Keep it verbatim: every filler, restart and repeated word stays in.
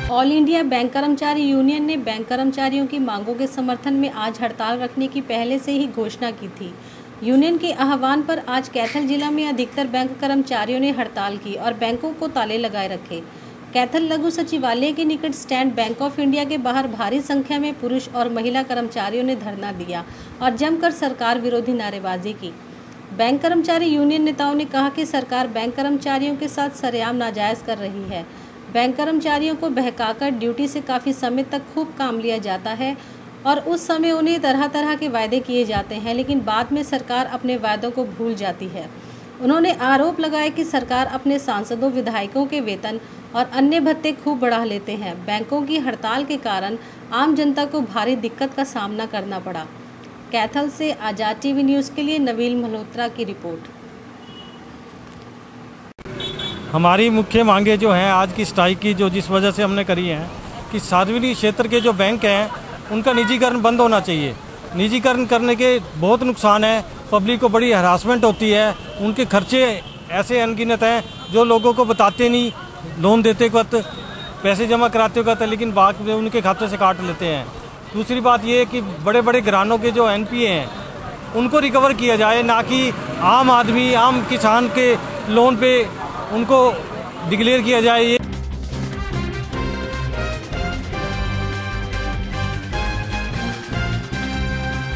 All India bank कर्मचारी union ने bank कर्मचारियों की मांगों के समर्थन में आज हड़ताल रखने की पहले से ही घोषणा की थी। यूनियन के आह्वान पर आज कैथल जिला में अधिकतर बैंक कर्मचारियों ने हड़ताल की और बैंकों को ताले लगाए रखे। कैथल लघु सचिवालय के निकट स्टैंड बैंक ऑफ इंडिया के बाहर भारी संख्या में पुरुष और महिला कर्मचारियों ने धरना दिया और जमकर सरकार विरोधी नारेबाजी की। बैंक कर्मचारी यूनियन नेताओं ने कहा कि सरकार बैंक कर्मचारियों के साथ सरेआम नाजायज़ कर रही है। बैंक कर्मचारियों को बहकाकर ड्यूटी से काफ़ी समय तक खूब काम लिया जाता है और उस समय उन्हें तरह तरह के वायदे किए जाते हैं, लेकिन बाद में सरकार अपने वायदों को भूल जाती है। उन्होंने आरोप लगाया कि सरकार अपने सांसदों, विधायकों के वेतन और अन्य भत्ते खूब बढ़ा लेते हैं। बैंकों की हड़ताल के कारण आम जनता को भारी दिक्कत का सामना करना पड़ा। कैथल से आज़ाद टीवी न्यूज़ के लिए नवील मल्होत्रा की रिपोर्ट। हमारी मुख्य मांगे जो हैं आज की स्ट्राइक की, जो जिस वजह से हमने करी हैं कि सार्वजनिक क्षेत्र के जो बैंक हैं उनका निजीकरण बंद होना चाहिए। निजीकरण करने के बहुत नुकसान है, पब्लिक को बड़ी हरासमेंट होती है, उनके खर्चे ऐसे अनगिनत हैं जो लोगों को बताते नहीं, लोन देते वक्त, पैसे जमा कराते वक्त, लेकिन बाद में उनके खाते से काट लेते हैं। दूसरी बात ये है कि बड़े बड़े घरानों के जो एन पी ए हैं उनको रिकवर किया जाए, ना कि आम आदमी, आम किसान के लोन पे उनको डिक्लेयर किया जाए।